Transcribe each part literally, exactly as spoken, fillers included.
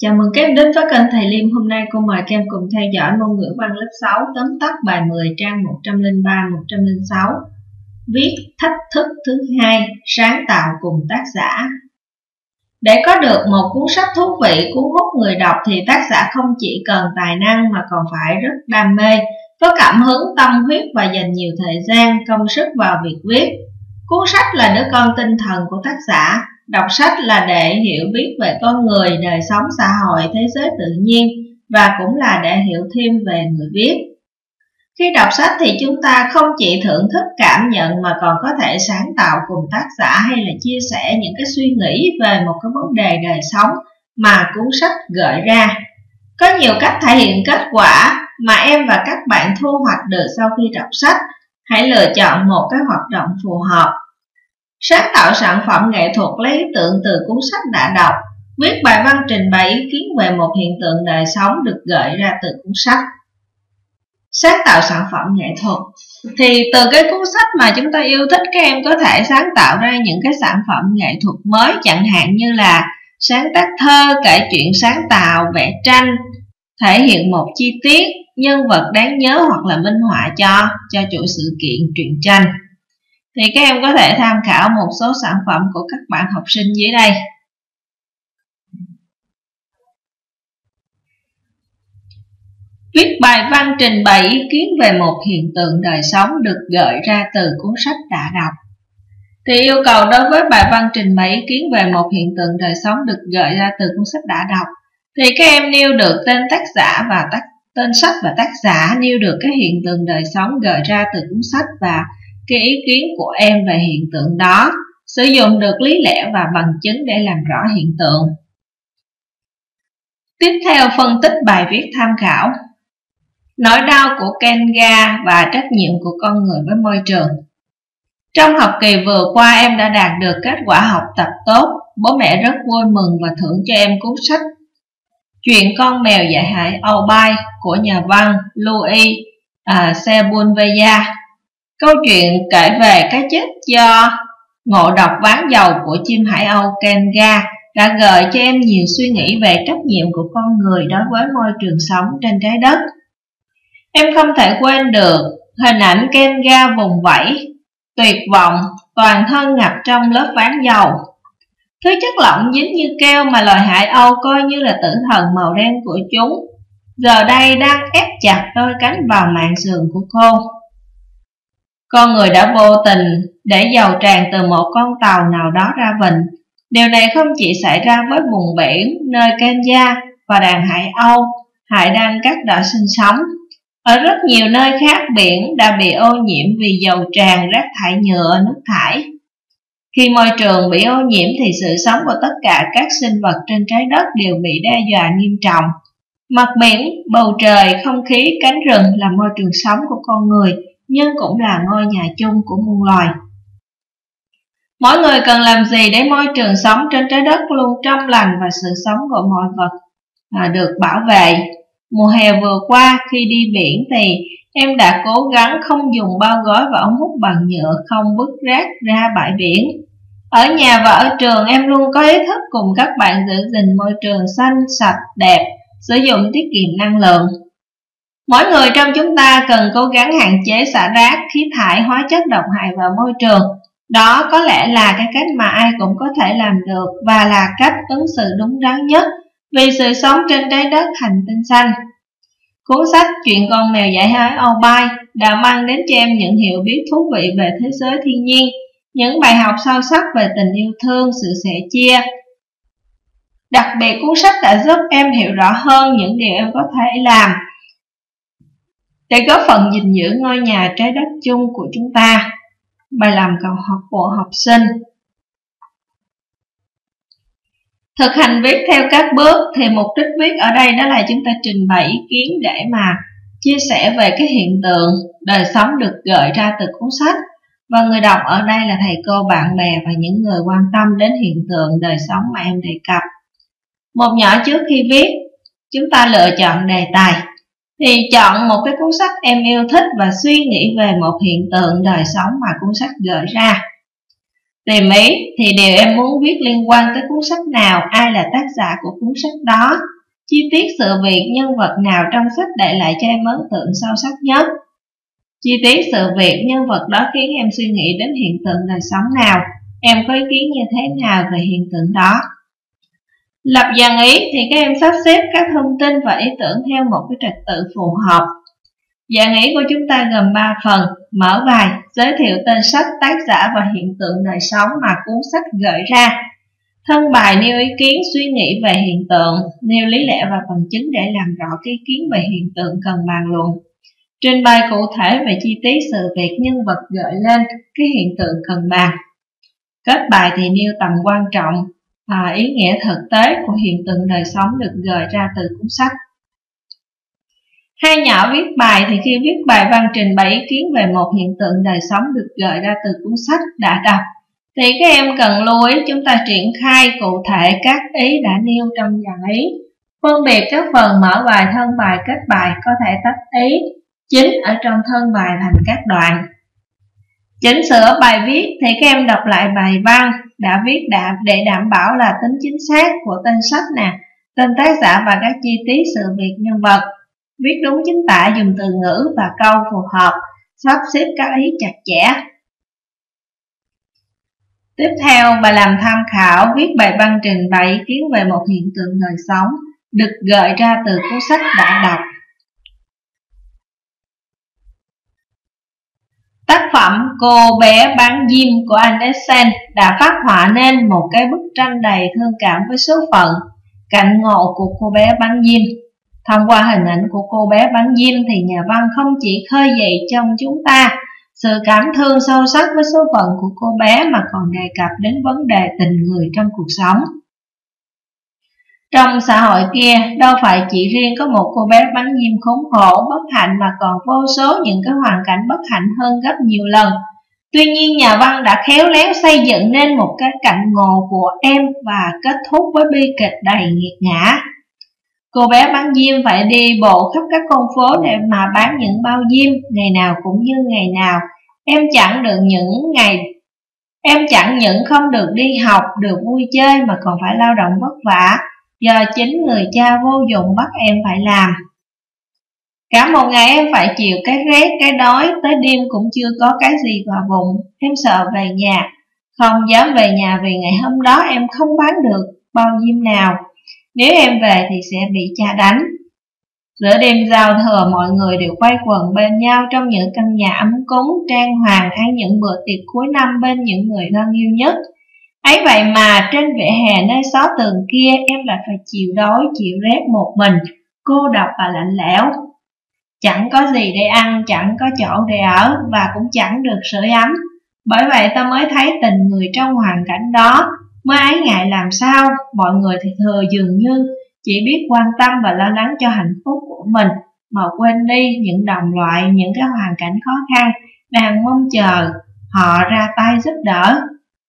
Chào mừng các em đến với kênh Thầy Liêm. Hôm nay cô mời các em cùng theo dõi môn ngữ văn lớp sáu tóm tắt bài mười trang một trăm lẻ ba một trăm lẻ sáu. Viết thách thức thứ hai, sáng tạo cùng tác giả. Để có được một cuốn sách thú vị, cuốn hút người đọc thì tác giả không chỉ cần tài năng mà còn phải rất đam mê, có cảm hứng, tâm huyết và dành nhiều thời gian, công sức vào việc viết. Cuốn sách là đứa con tinh thần của tác giả. Đọc sách là để hiểu biết về con người, đời sống xã hội, thế giới tự nhiên và cũng là để hiểu thêm về người viết. Khi đọc sách thì chúng ta không chỉ thưởng thức cảm nhận mà còn có thể sáng tạo cùng tác giả hay là chia sẻ những cái suy nghĩ về một cái vấn đề đời sống mà cuốn sách gợi ra. Có nhiều cách thể hiện kết quả mà em và các bạn thu hoạch được sau khi đọc sách. Hãy lựa chọn một cái hoạt động phù hợp. Sáng tạo sản phẩm nghệ thuật lấy ý tưởng từ cuốn sách đã đọc. Viết bài văn trình bày ý kiến về một hiện tượng đời sống được gợi ra từ cuốn sách. Sáng tạo sản phẩm nghệ thuật thì từ cái cuốn sách mà chúng ta yêu thích, các em có thể sáng tạo ra những cái sản phẩm nghệ thuật mới, chẳng hạn như là sáng tác thơ, kể chuyện sáng tạo, vẽ tranh, thể hiện một chi tiết, nhân vật đáng nhớ hoặc là minh họa cho cho chủ sự kiện truyện tranh. Thì các em có thể tham khảo một số sản phẩm của các bạn học sinh dưới đây. Viết bài văn trình bày ý kiến về một hiện tượng đời sống được gợi ra từ cuốn sách đã đọc. Thì yêu cầu đối với bài văn trình bày ý kiến về một hiện tượng đời sống được gợi ra từ cuốn sách đã đọc, thì các em nêu được tên tác giả và tác, tên sách và tác giả, nêu được cái hiện tượng đời sống gợi ra từ cuốn sách và cái ý kiến của em về hiện tượng đó, sử dụng được lý lẽ và bằng chứng để làm rõ hiện tượng. Tiếp theo, phân tích bài viết tham khảo. Nỗi đau của Kenga và trách nhiệm của con người với môi trường. Trong học kỳ vừa qua, em đã đạt được kết quả học tập tốt. Bố mẹ rất vui mừng và thưởng cho em cuốn sách Chuyện con mèo dạy hải Âu Bay của nhà văn Louis à, Sepulveda. Câu chuyện kể về cái chết do ngộ độc ván dầu của chim hải âu Kenga đã gợi cho em nhiều suy nghĩ về trách nhiệm của con người đối với môi trường sống trên trái đất. Em không thể quên được hình ảnh Kenga vùng vẫy, tuyệt vọng, toàn thân ngập trong lớp ván dầu. Thứ chất lỏng dính như keo mà loài hải âu coi như là tử thần màu đen của chúng, giờ đây đang ép chặt đôi cánh vào mạn sườn của cô. Con người đã vô tình để dầu tràn từ một con tàu nào đó ra vịnh. Điều này không chỉ xảy ra với vùng biển nơi Kenya và đàn hải âu, hải đăng cát đỏ sinh sống. Ở rất nhiều nơi khác, biển đã bị ô nhiễm vì dầu tràn, rác thải nhựa, nước thải. Khi môi trường bị ô nhiễm thì sự sống của tất cả các sinh vật trên trái đất đều bị đe dọa nghiêm trọng. Mặt biển, bầu trời, không khí, cánh rừng là môi trường sống của con người, nhưng cũng là ngôi nhà chung của muôn loài. Mỗi người cần làm gì để môi trường sống trên trái đất luôn trong lành và sự sống của mọi vật à, được bảo vệ? Mùa hè vừa qua, khi đi biển thì em đã cố gắng không dùng bao gói và ống hút bằng nhựa, không vứt rác ra bãi biển. Ở nhà và ở trường, em luôn có ý thức cùng các bạn giữ gìn môi trường xanh, sạch, đẹp, sử dụng tiết kiệm năng lượng. Mỗi người trong chúng ta cần cố gắng hạn chế xả rác, khí thải, hóa chất độc hại vào môi trường. Đó có lẽ là cái cách mà ai cũng có thể làm được và là cách ứng xử đúng đắn nhất vì sự sống trên trái đất hành tinh xanh. Cuốn sách Chuyện con mèo dạy hải Âu Bay đã mang đến cho em những hiểu biết thú vị về thế giới thiên nhiên, những bài học sâu sắc về tình yêu thương, sự sẻ chia. Đặc biệt, cuốn sách đã giúp em hiểu rõ hơn những điều em có thể làm để góp phần gìn giữ ngôi nhà trái đất chung của chúng ta. Bài làm cầu học của học sinh. Thực hành viết theo các bước thì mục đích viết ở đây đó là chúng ta trình bày ý kiến để mà chia sẻ về cái hiện tượng đời sống được gợi ra từ cuốn sách. Và người đọc ở đây là thầy cô, bạn bè và những người quan tâm đến hiện tượng đời sống mà em đề cập. Một nhỏ trước khi viết, chúng ta lựa chọn đề tài. Thì chọn một cái cuốn sách em yêu thích và suy nghĩ về một hiện tượng đời sống mà cuốn sách gợi ra. Tìm ý thì điều em muốn viết liên quan tới cuốn sách nào, ai là tác giả của cuốn sách đó, chi tiết sự việc nhân vật nào trong sách để lại cho em ấn tượng sâu sắc nhất. Chi tiết sự việc nhân vật đó khiến em suy nghĩ đến hiện tượng đời sống nào, em có ý kiến như thế nào về hiện tượng đó. Lập dàn ý thì các em sắp xếp các thông tin và ý tưởng theo một cái trật tự phù hợp. Dàn ý của chúng ta gồm ba phần: mở bài, giới thiệu tên sách, tác giả và hiện tượng đời sống mà cuốn sách gợi ra. Thân bài nêu ý kiến, suy nghĩ về hiện tượng, nêu lý lẽ và bằng chứng để làm rõ cái ý kiến về hiện tượng cần bàn luận. Trình bày cụ thể về chi tiết sự việc nhân vật gợi lên cái hiện tượng cần bàn. Kết bài thì nêu tầm quan trọng, à, ý nghĩa thực tế của hiện tượng đời sống được gợi ra từ cuốn sách. Hai nhỏ viết bài thì khi viết bài văn trình bày ý kiến về một hiện tượng đời sống được gợi ra từ cuốn sách đã đọc, thì các em cần lưu ý chúng ta triển khai cụ thể các ý đã nêu trong dàn ý. Phân biệt các phần mở bài, thân bài, kết bài, có thể tách ý chính ở trong thân bài thành các đoạn. Chỉnh sửa bài viết thì các em đọc lại bài văn đã viết đã để đảm bảo là tính chính xác của tên sách nè, tên tác giả và các chi tiết sự việc nhân vật. Viết đúng chính tả, dùng từ ngữ và câu phù hợp, sắp xếp các ý chặt chẽ. Tiếp theo, bài làm tham khảo, viết bài văn trình bày ý kiến về một hiện tượng đời sống được gợi ra từ cuốn sách đã đọc. Tác phẩm Cô bé bán diêm của Andersen đã phát họa nên một cái bức tranh đầy thương cảm với số phận, cảnh ngộ của cô bé bán diêm. Thông qua hình ảnh của cô bé bán diêm thì nhà văn không chỉ khơi dậy trong chúng ta sự cảm thương sâu sắc với số phận của cô bé mà còn đề cập đến vấn đề tình người trong cuộc sống. Trong xã hội kia, đâu phải chỉ riêng có một cô bé bán diêm khốn khổ, bất hạnh mà còn vô số những cái hoàn cảnh bất hạnh hơn gấp nhiều lần. Tuy nhiên, nhà văn đã khéo léo xây dựng nên một cái cảnh ngộ của em và kết thúc với bi kịch đầy nghiệt ngã. Cô bé bán diêm phải đi bộ khắp các con phố để mà bán những bao diêm, ngày nào cũng như ngày nào. Em chẳng được những ngày Em chẳng những không được đi học, được vui chơi mà còn phải lao động vất vả, do chính người cha vô dụng bắt em phải làm. Cả một ngày em phải chịu cái rét, cái đói, tới đêm cũng chưa có cái gì vào bụng. Em sợ về nhà, không dám về nhà vì ngày hôm đó em không bán được bao diêm nào. Nếu em về thì sẽ bị cha đánh. Giữa đêm giao thừa, mọi người đều quay quần bên nhau trong những căn nhà ấm cúng, trang hoàng, ăn những bữa tiệc cuối năm bên những người thân yêu nhất. Ấy vậy mà trên vỉa hè nơi xó tường kia, em lại phải chịu đói, chịu rét một mình, cô độc và lạnh lẽo. Chẳng có gì để ăn, chẳng có chỗ để ở và cũng chẳng được sưởi ấm. Bởi vậy ta mới thấy tình người trong hoàn cảnh đó, mới ái ngại làm sao. Mọi người thì thừa dường như chỉ biết quan tâm và lo lắng cho hạnh phúc của mình, mà quên đi những đồng loại, những cái hoàn cảnh khó khăn đang mong chờ họ ra tay giúp đỡ.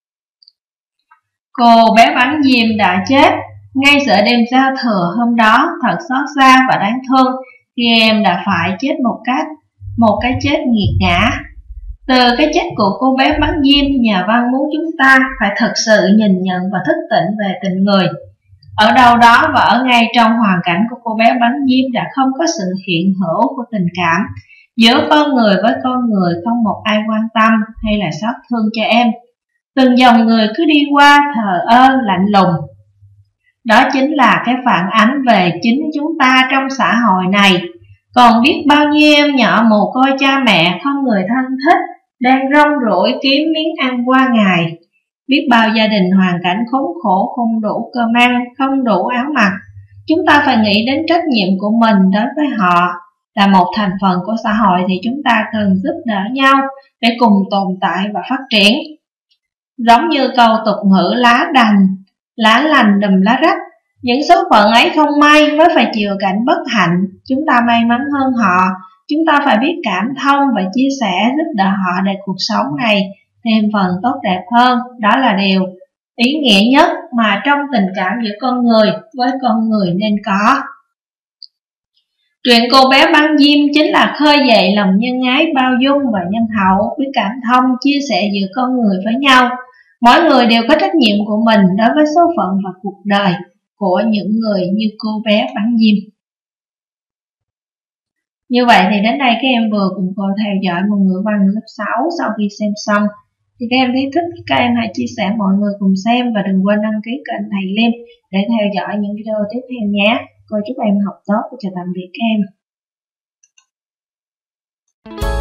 Cô bé bán diêm đã chết ngay giữa đêm giao thừa hôm đó, thật xót xa và đáng thương khi em đã phải chết một cách một cái chết nghiệt ngã. Từ cái chết của cô bé bán diêm, nhà văn muốn chúng ta phải thật sự nhìn nhận và thức tỉnh về tình người. Ở đâu đó và ở ngay trong hoàn cảnh của cô bé bán diêm đã không có sự hiện hữu của tình cảm giữa con người với con người, không một ai quan tâm hay là xót thương cho em. Từng dòng người cứ đi qua thờ ơ lạnh lùng. Đó chính là cái phản ánh về chính chúng ta trong xã hội này. Còn biết bao nhiêu em nhỏ mồ côi cha mẹ, không người thân thích, đang rong ruổi kiếm miếng ăn qua ngày. Biết bao gia đình hoàn cảnh khốn khổ, không đủ cơm ăn, không đủ áo mặc. Chúng ta phải nghĩ đến trách nhiệm của mình đối với họ. Là một thành phần của xã hội thì chúng ta cần giúp đỡ nhau để cùng tồn tại và phát triển. Giống như câu tục ngữ lá đành, lá lành đùm lá rách, những số phận ấy không may mới phải chịu cảnh bất hạnh. Chúng ta may mắn hơn họ, chúng ta phải biết cảm thông và chia sẻ giúp đỡ họ để cuộc sống này thêm phần tốt đẹp hơn. Đó là điều ý nghĩa nhất mà trong tình cảm giữa con người với con người nên có. Chuyện cô bé bán diêm chính là khơi dậy lòng nhân ái, bao dung và nhân hậu, biết cảm thông, chia sẻ giữa con người với nhau. Mỗi người đều có trách nhiệm của mình đối với số phận và cuộc đời của những người như cô bé bắn diêm. Như vậy thì đến đây các em vừa cùng cô theo dõi một ngữ văn lớp sáu. Sau khi xem xong thì các em thấy thích, các em hãy chia sẻ mọi người cùng xem và đừng quên đăng ký kênh thầy Liêm để theo dõi những video tiếp theo nhé. Cô chúc em học tốt và chào tạm biệt các em.